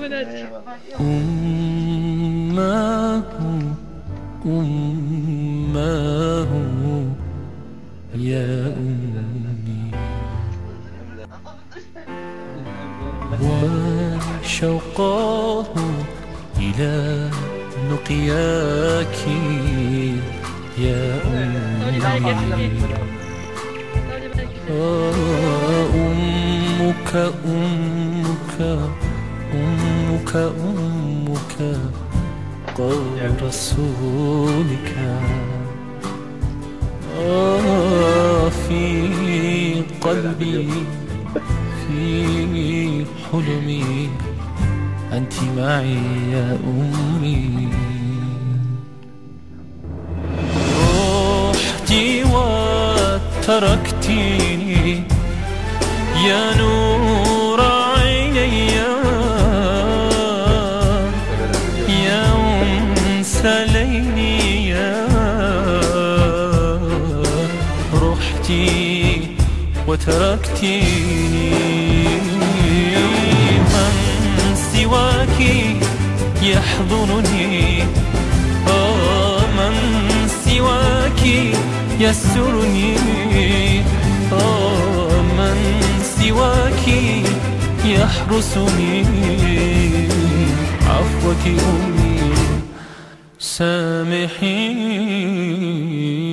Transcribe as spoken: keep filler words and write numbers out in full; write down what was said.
أماه أماه يا أمي، وشوقاه إلى لقياك يا أمي. أمك أمك أمك أمك قول رسولك في قلبي في حلمي أنت معي يا أمي. رحتي وتركتيني يا نور عيني يا أنس ليلي، رحتي وتركتيني من سواك يحضنني، آه من سواك يسرني، آه من سواك يحرسني. عفوك أمي سامحيني.